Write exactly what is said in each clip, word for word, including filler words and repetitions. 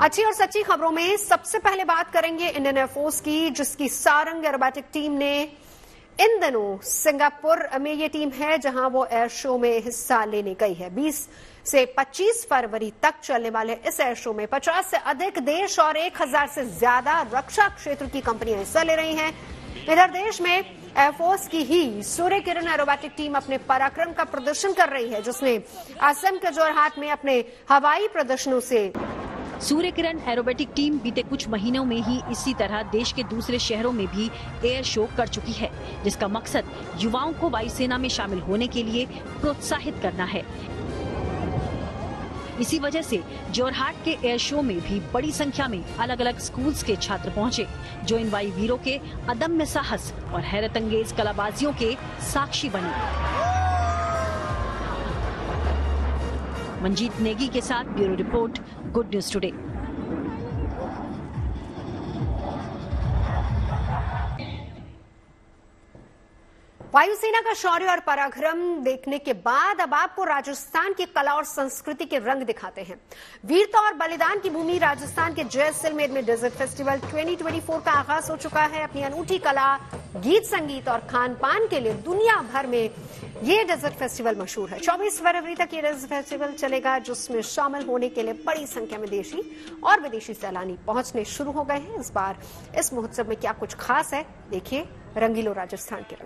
अच्छी और सच्ची खबरों में सबसे पहले बात करेंगे इंडियन एयरफोर्स की, जिसकी सारंग एरोबैटिक टीम ने इन दिनों सिंगापुर में ये टीम है जहां वो एयर शो में हिस्सा लेने गई है। बीस से पच्चीस फरवरी तक चलने वाले इस एयर शो में पचास से अधिक देश और एक हज़ार से ज्यादा रक्षा क्षेत्र की कंपनियां हिस्सा ले रही हैं। इधर देश में एयरफोर्स की ही सूर्य किरण एरोबैटिक टीम अपने पराक्रम का प्रदर्शन कर रही है, जिसने असम के जोरहाट में अपने हवाई प्रदर्शनों से सूर्य किरण एरोबैटिक टीम बीते कुछ महीनों में ही इसी तरह देश के दूसरे शहरों में भी एयर शो कर चुकी है, जिसका मकसद युवाओं को वायुसेना में शामिल होने के लिए प्रोत्साहित करना है। इसी वजह से जोरहाट के एयर शो में भी बड़ी संख्या में अलग अलग स्कूल्स के छात्र पहुंचे, जो इन वायु वीरों के अदम्य साहस और हैरतअंगेज कलाबाजियों के साक्षी बने। मंजीत नेगी के साथ bureau report, good news today. वायुसेना का शौर्य और पराक्रम देखने के बाद अब आपको राजस्थान की कला और संस्कृति के रंग दिखाते हैं। वीरता और बलिदान की भूमि राजस्थान के जैसलमेर में डेजर्ट फेस्टिवल दो हज़ार चौबीस का आगाज हो चुका है। अपनी अनूठी कला, गीत संगीत और खान पान के लिए दुनिया भर में ये डेजर्ट फेस्टिवल मशहूर है। चौबीस फरवरी तक ये डेजर्ट फेस्टिवल चलेगा, जिसमें शामिल होने के लिए बड़ी संख्या में देशी और विदेशी सैलानी पहुंचने शुरू हो गए हैं। इस बार इस महोत्सव में क्या कुछ खास है, देखिए रंगीलो राजस्थान के रंग।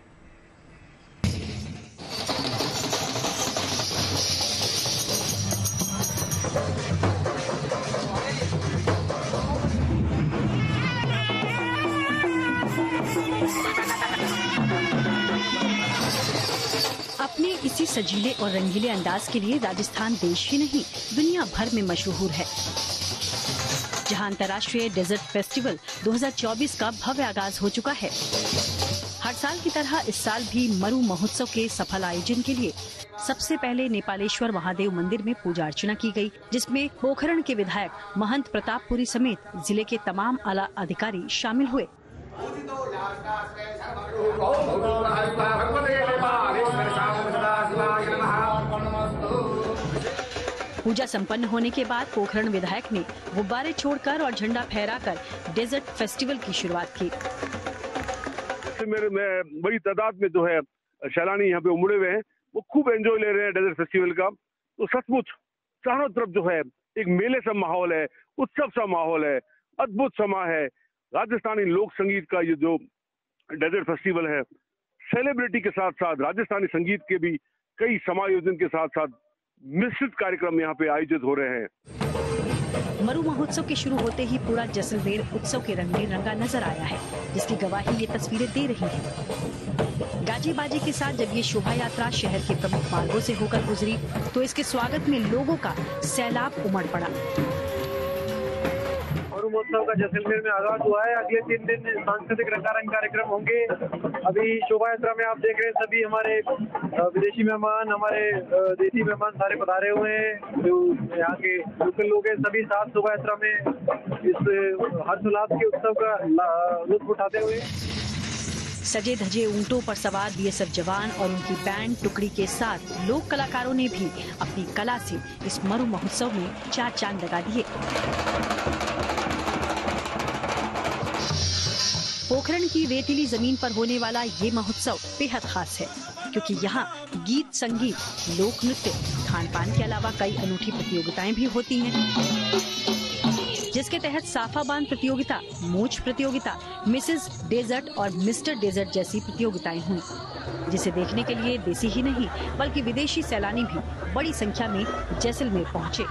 अपने इसी सजीले और रंगीले अंदाज के लिए राजस्थान देश ही नहीं दुनिया भर में मशहूर है। जहां अंतर्राष्ट्रीय डेजर्ट फेस्टिवल दो हज़ार चौबीस का भव्य आगाज हो चुका है। हर साल की तरह इस साल भी मरु महोत्सव के सफल आयोजन के लिए सबसे पहले नेपालेश्वर महादेव मंदिर में पूजा अर्चना की गई, जिसमें पोखरण के विधायक महंत प्रतापपुरी समेत जिले के तमाम आला अधिकारी शामिल हुए। पूजा संपन्न होने के बाद पोखरण विधायक ने गुब्बारे छोड़कर और झंडा फहराकर डेजर्ट फेस्टिवल की शुरुआत की। मेरे में बड़ी तादाद में जो है सैलानी यहाँ पे उमड़े हुए हैं, वो खूब एंजॉय ले रहे हैं डेजर्ट फेस्टिवल का। तो सचमुच चारों तरफ जो है एक मेले सा माहौल है, उत्सव सा माहौल है, अद्भुत समा है। राजस्थानी लोक संगीत का ये जो डेजर्ट फेस्टिवल है, सेलिब्रिटी के साथ साथ राजस्थानी संगीत के भी कई समायोजन के साथ साथ मिश्रित कार्यक्रम यहाँ पे आयोजित हो रहे हैं। मरु महोत्सव के शुरू होते ही पूरा जैसलमेर उत्सव के रंग में रंगा नजर आया है, जिसकी गवाही ये तस्वीरें दे रही हैं। गाजे बाजे के साथ जब ये शोभा यात्रा शहर के प्रमुख मार्गों से होकर गुजरी, तो इसके स्वागत में लोगों का सैलाब उमड़ पड़ा। मरु महोत्सव का जैसलमेर में आगाज हुआ है। अगले तीन दिन सांस्कृतिक रंगारंग कार्यक्रम होंगे। अभी शोभा यात्रा में आप देख रहे हैं सभी हमारे विदेशी मेहमान, हमारे देसी मेहमान सारे पधारे हुए हैं। जो यहाँ के लोकल लोग हैं, सभी साथ शोभा यात्रा में इस हर्षोल्लास के उत्सव का लुत्फ उठाते हुए। सजे धजे ऊंटों पर सवार बीएसएफ जवान और उनकी बैंड टुकड़ी के साथ लोक कलाकारों ने भी अपनी कला से इस मरु महोत्सव में चार चांद लगा दिए। पोखरण की रेतीली जमीन पर होने वाला ये महोत्सव बेहद खास है, क्योंकि यहाँ गीत, संगीत, लोक नृत्य, खान पान के अलावा कई अनूठी प्रतियोगिताएं भी होती हैं, जिसके तहत साफा बांध प्रतियोगिता, मूछ प्रतियोगिता, मिसेस डेजर्ट और मिस्टर डेजर्ट जैसी प्रतियोगिताएं हुई, जिसे देखने के लिए देसी ही नहीं बल्कि विदेशी सैलानी भी बड़ी संख्या में जैसलमेर पहुँचे।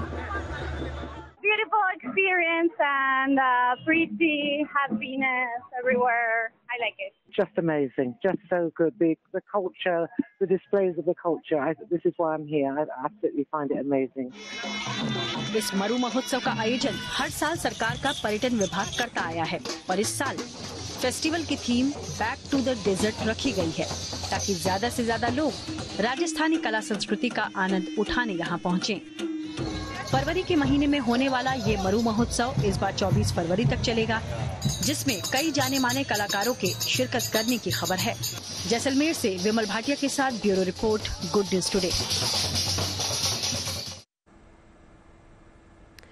Experience and uh, pretty happiness everywhere. I like it. Just amazing, just so good. The the culture, the displays of the culture. I, this is why I'm here. I absolutely find it amazing. इस मरु महोत्सव का आयोजन हर साल सरकार का पर्यटन विभाग करता आया है, और इस साल फेस्टिवल की theme back to the desert रखी गई है, ताकि ज्यादा से ज्यादा लोग राजस्थानी कला संस्कृति का आनंद उठाने यहाँ पहुँचे। फरवरी के महीने में होने वाला ये मरु महोत्सव इस बार चौबीस फरवरी तक चलेगा, जिसमें कई जाने माने कलाकारों के शिरकत करने की खबर है। जैसलमेर से विमल भाटिया के साथ bureau report, good news today.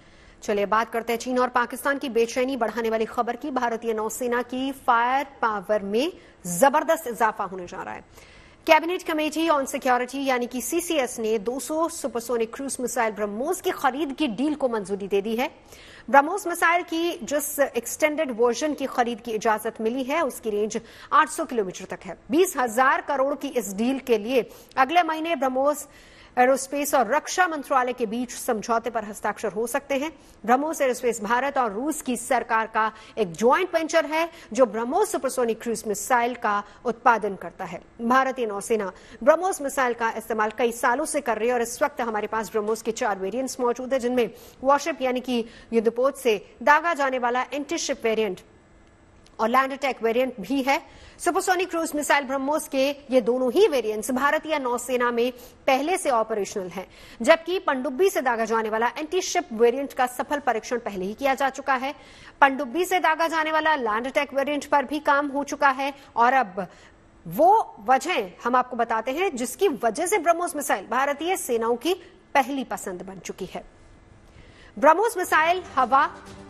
चलिए बात करते हैं चीन और पाकिस्तान की बेचैनी बढ़ाने वाली खबर की। भारतीय नौसेना की फायर पावर में जबरदस्त इजाफा होने जा रहा है। कैबिनेट कमेटी ऑन सिक्योरिटी यानी कि सीसीएस ने दो सौ सुपरसोनिक क्रूज मिसाइल ब्रह्मोस की खरीद की डील को मंजूरी दे दी है। ब्रह्मोस मिसाइल की जिस एक्सटेंडेड वर्जन की खरीद की इजाजत मिली है उसकी रेंज आठ सौ किलोमीटर तक है। बीस हजार करोड़ की इस डील के लिए अगले महीने ब्रह्मोस एरोस्पेस और रक्षा मंत्रालय के बीच समझौते पर हस्ताक्षर हो सकते हैं। ब्रह्मोस एरोस्पेस भारत और रूस की सरकार का एक ज्वाइंट वेंचर है जो ब्रह्मोस सुपरसोनिक क्रूज मिसाइल का उत्पादन करता है। भारतीय नौसेना ब्रह्मोस मिसाइल का इस्तेमाल कई सालों से कर रही है और इस वक्त हमारे पास ब्रह्मोस के चार वेरिएंट्स मौजूद है, जिनमें वॉरशिप यानी कि युद्धपोत से दागा जाने वाला एंटी शिप वेरिएंट और लैंड अटैक वेरिएंट भी है। सुपरसोनिक क्रूज मिसाइल ब्रह्मोस के ये दोनों ही वेरिएंट्स भारतीय नौसेना में पहले से ऑपरेशनल हैं, जबकि पनडुब्बी से दागा जाने वाला एंटी शिप वेरिएंट का सफल परीक्षण पहले ही किया जा चुका है। पनडुब्बी से दागा जाने वाला लैंड अटैक वेरिएंट पर भी काम हो चुका है और अब वो वजह हम आपको बताते हैं जिसकी वजह से ब्रह्मोस मिसाइल भारतीय सेनाओं की पहली पसंद बन चुकी है। ब्रह्मोस मिसाइल हवा,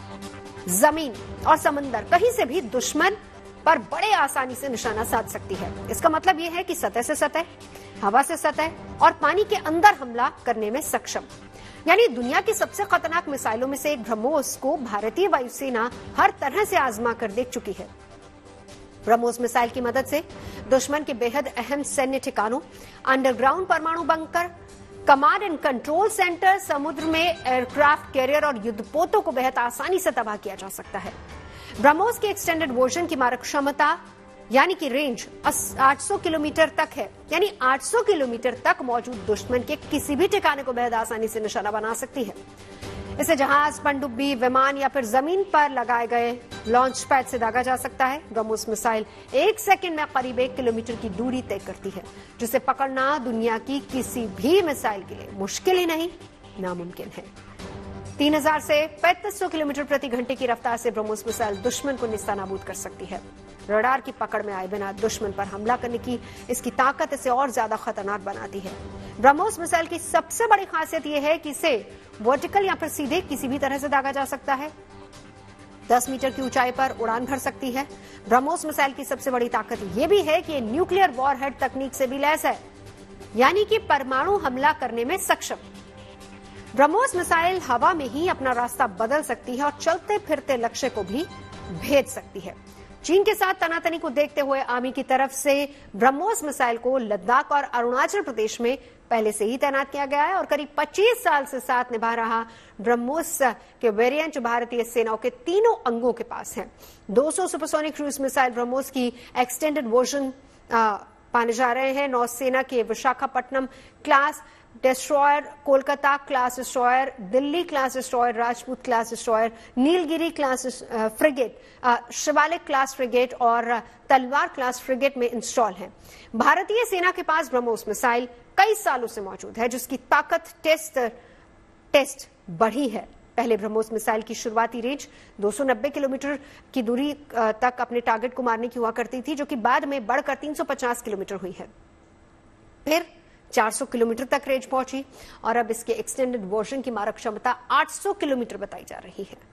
जमीन और समंदर कहीं से भी दुश्मन पर बड़े आसानी से निशाना साध सकती है। इसका मतलब यह है कि सतह से सतह, हवा से सतह और पानी के अंदर हमला करने में सक्षम, यानी दुनिया की सबसे खतरनाक मिसाइलों में से एक ब्रह्मोस को भारतीय वायुसेना हर तरह से आजमा कर देख चुकी है। ब्रह्मोस मिसाइल की मदद से दुश्मन के बेहद अहम सैन्य ठिकानों, अंडरग्राउंड परमाणु bunker, command and control centre, समुद्र में एयरक्राफ्ट कैरियर और युद्धपोतों को बेहद आसानी से तबाह किया जा सकता है। ब्रह्मोस के एक्सटेंडेड वर्जन की मारक क्षमता यानी कि रेंज आठ सौ किलोमीटर तक है, यानी आठ सौ किलोमीटर तक मौजूद दुश्मन के किसी भी ठिकाने को बेहद आसानी से निशाना बना सकती है। इसे जहाज, पनडुब्बी, विमान या फिर जमीन पर लगाए गए लॉन्च पैड से दागा जा सकता है। ब्रह्मोस मिसाइल एक सेकंड में करीब एक किलोमीटर की दूरी तय करती है, जिसे पकड़ना दुनिया की किसी भी मिसाइल के लिए मुश्किल ही नहीं, नामुमकिन है। तीन हजार से पैंतीस सौ किलोमीटर प्रति घंटे की रफ्तार से ब्रह्मोस मिसाइल दुश्मन को निस्तानाबूद कर सकती है। रडार की पकड़ में आए बिना दुश्मन पर हमला करने की इसकी ताकत इसे और ज्यादा खतरनाक बनाती है। ब्रह्मोस मिसाइल की सबसे बड़ी खासियत यह है कि इसे वर्टिकल या फिर सीधे किसी भी तरह से दागा जा सकता है। दस मीटर की ऊंचाई पर उड़ान भर सकती है। ब्रह्मोस मिसाइल की सबसे बड़ी ताकत यह भी है कि न्यूक्लियर वॉरहेड तकनीक से भी लैस है, यानी कि परमाणु हमला करने में सक्षम। ब्रह्मोस मिसाइल हवा में ही अपना रास्ता बदल सकती है और चलते फिरते लक्ष्य को भी भेद सकती है। चीन के साथ तनातनी को देखते हुए आर्मी की तरफ से ब्रह्मोस मिसाइल को लद्दाख और अरुणाचल प्रदेश में पहले से ही तैनात किया गया है और करीब पच्चीस साल से साथ निभा रहा ब्रह्मोस के वेरिएंट भारतीय सेनाओं के तीनों अंगों के पास है। दो सौ सुपरसोनिक क्रूज मिसाइल ब्रह्मोस की एक्सटेंडेड वर्जन पाने जा रहे हैं। नौसेना के Visakhapatnam class destroyer, Kolkata class destroyer, Delhi class destroyer, Rajput class destroyer, Nilgiri class frigate, Shivalik class frigate और तलवार क्लास फ्रिगेट में इंस्टॉल है। भारतीय सेना के पास ब्रह्मोस मिसाइल कई सालों से मौजूद है, जिसकी ताकत टेस्ट टेस्ट बढ़ी है। पहले ब्रह्मोस मिसाइल की शुरुआती रेंज दो सौ नब्बे किलोमीटर की दूरी तक अपने टारगेट को मारने की हुआ करती थी, जो कि बाद में बढ़कर तीन सौ पचास किलोमीटर हुई है। फिर चार सौ किलोमीटर तक रेंज पहुंची और अब इसके एक्सटेंडेड वर्जन की मारक क्षमता आठ सौ किलोमीटर बताई जा रही है।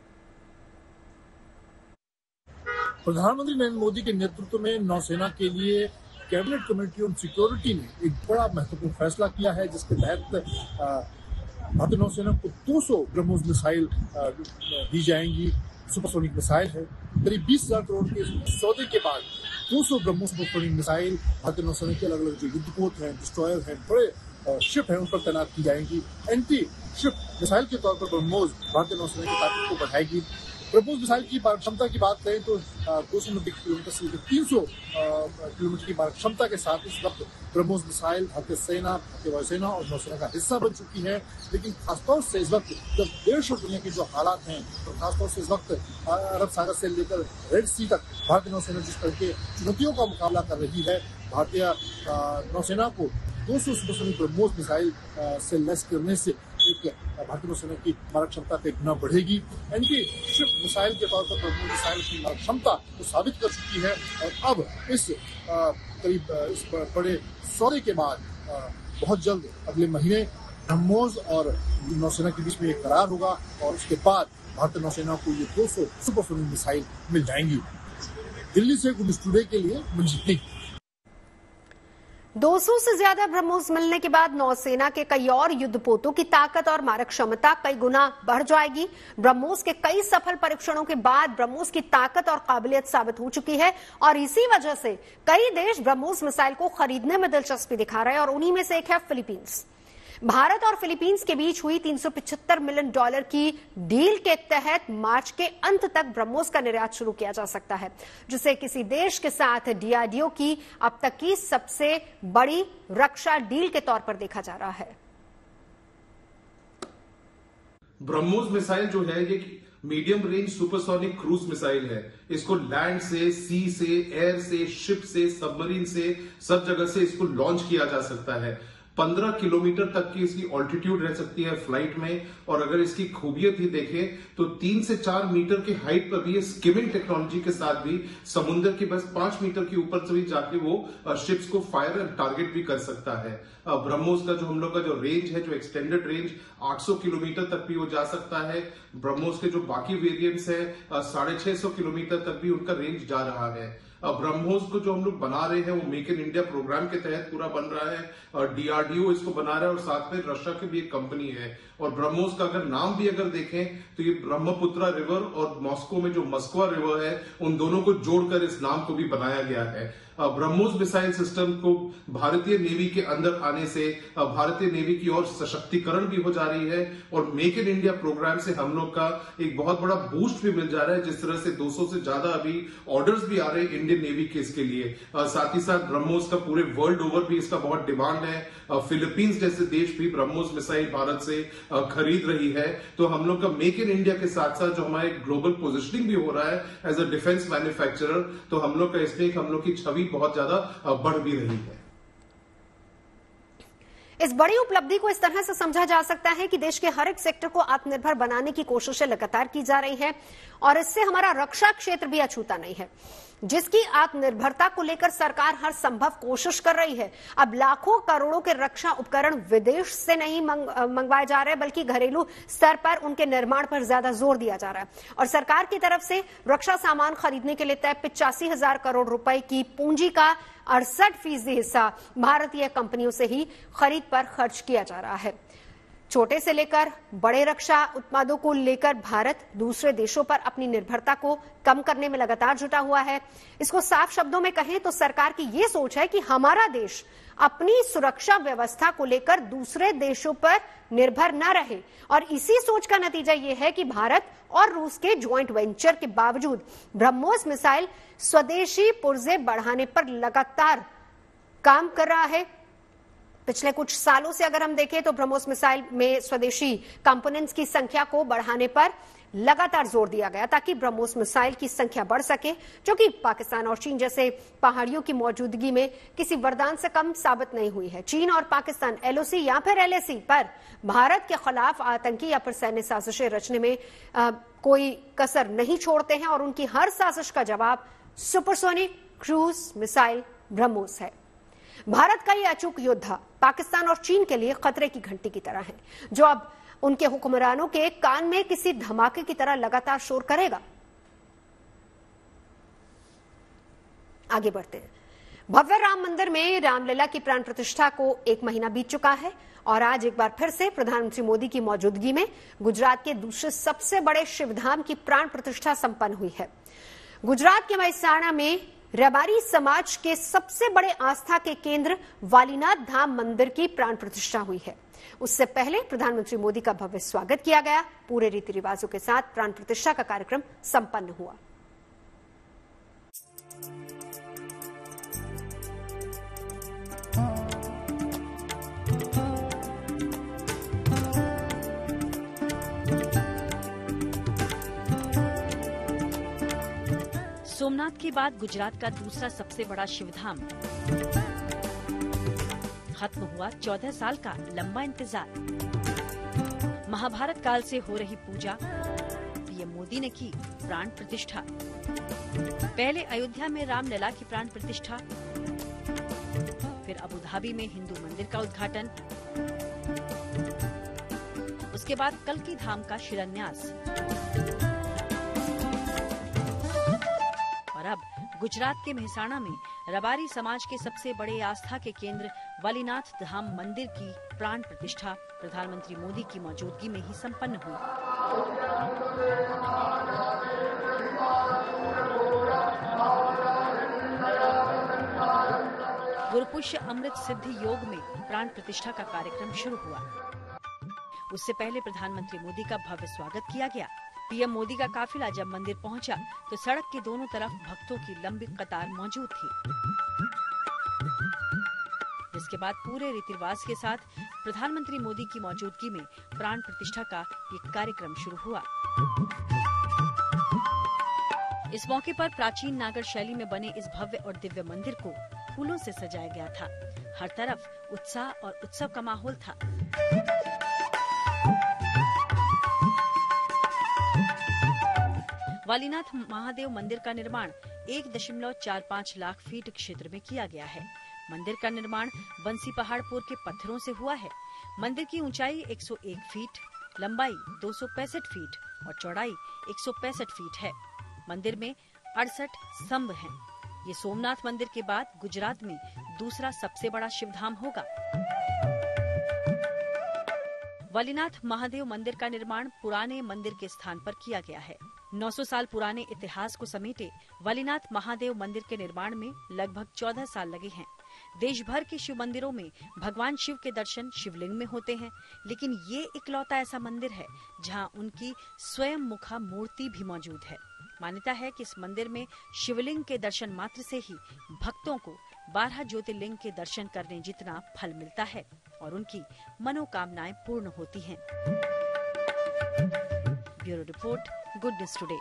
प्रधानमंत्री नरेंद्र मोदी के नेतृत्व में नौसेना के लिए कैबिनेट कमेटी ऑन सिक्योरिटी ने एक बड़ा महत्वपूर्ण फैसला किया है, जिसके तहत भारतीय नौसेना को दो सौ ब्रह्मोस मिसाइल दी जाएंगी। सुपरसोनिक मिसाइल है। करीब बीस हजार करोड़ के सौदे के बाद दो सौ ब्रह्मोस सुपरसोनिक मिसाइल भारतीय नौसेना के अलग अलग जो युद्धपोत हैं, डिस्ट्रॉयर हैं, बड़े शिप हैं, उन पर तैनात की जाएंगी। एंटी शिप मिसाइल के तौर पर ब्रह्मोस भारतीय नौसेना की ताकत को बढ़ाएगी। ब्रह्मोस मिसाइल की क्षमता की बात करें तो दो सौ नब्बे किलोमीटर से तीन सौ किलोमीटर की मारक क्षमता के साथ इस वक्त ब्रह्मोस मिसाइल भारतीय सेना, भारतीय वायुसेना और नौसेना का हिस्सा बन चुकी है। लेकिन खासतौर से इस वक्त जब देश और दुनिया के जो हालात हैं, तो खासतौर से इस वक्त अरब सागर से लेकर रेड सी तक भारतीय नौसेना जिस तरह के चुनौतियों का मुकाबला कर रही है, भारतीय नौसेना को दो सौ सुपरसोनिक ब्रह्मोस मिसाइल से लैस करने से एक भारतीय नौसेना की मारक क्षमता कई गुना बढ़ेगी। एंटी शिप मिसाइल के तौर पर ब्रह्मोस मिसाइल की मारक क्षमता को साबित कर चुकी है और अब इस करीब इस बड़े सौदे के बाद बहुत जल्द अगले महीने ब्रह्मोस और नौसेना के बीच में एक करार होगा और उसके बाद भारतीय नौसेना को ये दो सौ सुपरसोनिक मिसाइल मिल जाएंगी। दिल्ली से गुड न्यूज़ टुडे के लिए मंजीत सिंह। दो सौ से ज्यादा ब्रह्मोस मिलने के बाद नौसेना के कई और युद्धपोतों की ताकत और मारक क्षमता कई गुना बढ़ जाएगी। ब्रह्मोस के कई सफल परीक्षणों के बाद ब्रह्मोस की ताकत और काबिलियत साबित हो चुकी है और इसी वजह से कई देश ब्रह्मोस मिसाइल को खरीदने में दिलचस्पी दिखा रहे हैं और उन्हीं में से एक है फिलीपींस। भारत और फिलीपींस के बीच हुई तीन सौ पचहत्तर मिलियन डॉलर की डील के तहत मार्च के अंत तक ब्रह्मोस का निर्यात शुरू किया जा सकता है, जिसे किसी देश के साथ डीआरडीओ की अब तक की सबसे बड़ी रक्षा डील के तौर पर देखा जा रहा है। ब्रह्मोस मिसाइल जो है ये medium range supersonic cruise missile है। इसको लैंड से, सी से, एयर से, शिप से, सबमरीन से, सब जगह से इसको लॉन्च किया जा सकता है। पंद्रह किलोमीटर तक की इसकी ऑल्टीट्यूड रह सकती है फ्लाइट में और अगर इसकी खूबियत ही देखें तो तीन से चार मीटर की हाइट पर भी ये स्किमिंग टेक्नोलॉजी के साथ भी समुद्र के बस पांच मीटर के ऊपर से भी जाके वो शिप्स को फायर एंड टारगेट भी कर सकता है। ब्रह्मोस का जो हम लोग का जो रेंज है, जो एक्सटेंडेड रेंज आठ सौ किलोमीटर तक भी वो जा सकता है। ब्रह्मोस के जो बाकी वेरिएंट्स है साढ़े छह सौ किलोमीटर तक भी उनका रेंज जा रहा है। ब्रह्मोस को जो हम लोग बना रहे हैं वो मेक इन इंडिया प्रोग्राम के तहत पूरा बन रहा है और डीआरडीओ इसको बना रहा है और साथ में रशिया की भी एक कंपनी है। और ब्रह्मोस का अगर नाम भी अगर देखें तो ये ब्रह्मपुत्रा रिवर और मॉस्को में जो मस्कवा रिवर है उन दोनों को जोड़कर इस नाम को भी बनाया गया है। ब्रह्मोस मिसाइल सिस्टम को भारतीय नेवी के अंदर आने से भारतीय नेवी की ओर सशक्तिकरण भी हो जा रही है और मेक इन इंडिया प्रोग्राम से हम लोग का एक बहुत बड़ा बूस्ट भी मिल जा रहा है। जिस तरह से दो सौ से ज्यादा अभी ऑर्डर्स भी आ रहे हैं इंडियन नेवी के इसके लिए। साथ ही साथ ब्रह्मोस का पूरे वर्ल्ड ओवर भी इसका बहुत डिमांड है। फिलीपींस जैसे देश भी ब्रह्मोस मिसाइल भारत से खरीद रही है। तो हम लोग का मेक इन इंडिया के साथ साथ जो हमारे ग्लोबल पोजिशनिंग भी हो रहा है एज अ डिफेंस मैन्युफैक्चरर, तो हम लोग का इसमें हम लोग की छवि बहुत ज्यादा बढ़ भी रही है। इस बड़ी उपलब्धि को इस तरह से समझा जा सकता है कि देश के हर एक सेक्टर को आत्मनिर्भर बनाने की कोशिशें लगातार की जा रही है और इससे हमारा रक्षा क्षेत्र भी अछूता नहीं है, जिसकी आत्मनिर्भरता को लेकर सरकार हर संभव कोशिश कर रही है। अब लाखों करोड़ों के रक्षा उपकरण विदेश से नहीं मंग, मंगवाए जा रहे हैं, बल्कि घरेलू स्तर पर उनके निर्माण पर ज्यादा जोर दिया जा रहा है और सरकार की तरफ से रक्षा सामान खरीदने के लिए तय पिचासी हजार करोड़ रुपए की पूंजी का अड़सठ फीसदी हिस्सा भारतीय कंपनियों से ही खरीद पर खर्च किया जा रहा है। छोटे से लेकर बड़े रक्षा उत्पादों को लेकर भारत दूसरे देशों पर अपनी निर्भरता को कम करने में लगातार जुटा हुआ है। इसको साफ शब्दों में कहें तो सरकार की यह सोच है कि हमारा देश अपनी सुरक्षा व्यवस्था को लेकर दूसरे देशों पर निर्भर न रहे और इसी सोच का नतीजा यह है कि भारत और रूस के ज्वाइंट वेंचर के बावजूद ब्रह्मोस मिसाइल स्वदेशी पुर्जे बढ़ाने पर लगातार काम कर रहा है। पिछले कुछ सालों से अगर हम देखें तो ब्रह्मोस मिसाइल में स्वदेशी कंपोनेंट्स की संख्या को बढ़ाने पर लगातार जोर दिया गया ताकि ब्रह्मोस मिसाइल की संख्या बढ़ सके, जो कि पाकिस्तान और चीन जैसे पहाड़ियों की मौजूदगी में किसी वरदान से कम साबित नहीं हुई है। चीन और पाकिस्तान एलओसी या फिर एलएसी पर भारत के खिलाफ आतंकी या फिर सैन्य साजिशें रचने में आ, कोई कसर नहीं छोड़ते हैं और उनकी हर साजिश का जवाब सुपरसोनिक क्रूज मिसाइल ब्रह्मोस है। भारत का यह अचूक योद्धा पाकिस्तान और चीन के लिए खतरे की घंटी की तरह है, जो अब उनके हुक्मरानों के कान में किसी धमाके की तरह लगातार शोर करेगा। आगे बढ़ते हैं। भव्य राम मंदिर में रामलला की प्राण प्रतिष्ठा को एक महीना बीत चुका है और आज एक बार फिर से प्रधानमंत्री मोदी की मौजूदगी में गुजरात के दूसरे सबसे बड़े शिवधाम की प्राण प्रतिष्ठा संपन्न हुई है। गुजरात के महेसाणा में रबारी समाज के सबसे बड़े आस्था के केंद्र वालीनाथ धाम मंदिर की प्राण प्रतिष्ठा हुई है। उससे पहले प्रधानमंत्री मोदी का भव्य स्वागत किया गया। पूरे रीति रिवाजों के साथ प्राण प्रतिष्ठा का कार्यक्रम संपन्न हुआ। सोमनाथ के बाद गुजरात का दूसरा सबसे बड़ा शिवधाम। खत्म हुआ चौदह साल का लंबा इंतजार। महाभारत काल से हो रही पूजा, पीएम मोदी ने की प्राण प्रतिष्ठा। पहले अयोध्या में रामलला की प्राण प्रतिष्ठा, फिर अबू धाबी में हिंदू मंदिर का उद्घाटन। उसके बाद कल्की धाम का शिलान्यास और अब गुजरात के मेहसाणा में रबारी समाज के सबसे बड़े आस्था के केंद्र वालीनाथ धाम मंदिर की प्राण प्रतिष्ठा प्रधानमंत्री मोदी की मौजूदगी में ही संपन्न हुई। गुरुपुष्य अमृत सिद्धि योग में प्राण प्रतिष्ठा का कार्यक्रम शुरू हुआ। उससे पहले प्रधानमंत्री मोदी का भव्य स्वागत किया गया। पीएम मोदी का काफिला जब मंदिर पहुंचा तो सड़क के दोनों तरफ भक्तों की लंबी कतार मौजूद थी, जिसके बाद पूरे रीति रिवाज के साथ प्रधानमंत्री मोदी की मौजूदगी में प्राण प्रतिष्ठा का एक कार्यक्रम शुरू हुआ। इस मौके पर प्राचीन नागर शैली में बने इस भव्य और दिव्य मंदिर को फूलों से सजाया गया था। हर तरफ उत्साह और उत्सव का माहौल था। वालीनाथ महादेव मंदिर का निर्माण एक दशमलव चार पाँच लाख फीट क्षेत्र में किया गया है। मंदिर का निर्माण बंसी पहाड़पुर के पत्थरों से हुआ है। मंदिर की ऊंचाई एक सौ एक फीट, लंबाई दो सौ पैंसठ फीट और चौड़ाई एक सौ पैंसठ फीट है। मंदिर में अड़सठ स्तंभ हैं। ये सोमनाथ मंदिर के बाद गुजरात में दूसरा सबसे बड़ा शिवधाम होगा। वालीनाथ महादेव मंदिर का निर्माण पुराने मंदिर के स्थान पर किया गया है। नौ सौ साल पुराने इतिहास को समेटे वालीनाथ महादेव मंदिर के निर्माण में लगभग चौदह साल लगे हैं। देश भर के शिव मंदिरों में भगवान शिव के दर्शन शिवलिंग में होते हैं, लेकिन ये इकलौता ऐसा मंदिर है जहां उनकी स्वयं मुखा मूर्ति भी मौजूद है। मान्यता है कि इस मंदिर में शिवलिंग के दर्शन मात्र से ही भक्तों को बारह ज्योतिर्लिंग के दर्शन करने जितना फल मिलता है और उनकी मनोकामनाएं पूर्ण होती हैं। Bureau report, good news today.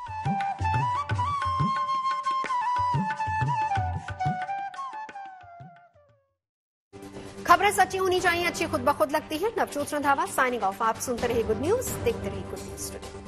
खबरें सच्ची होनी चाहिए, अच्छी खुद ब खुद लगती है। Navjot Randhawa signing off. आप सुनते रहिए गुड न्यूज, देखते रहिए गुड न्यूज टुडे।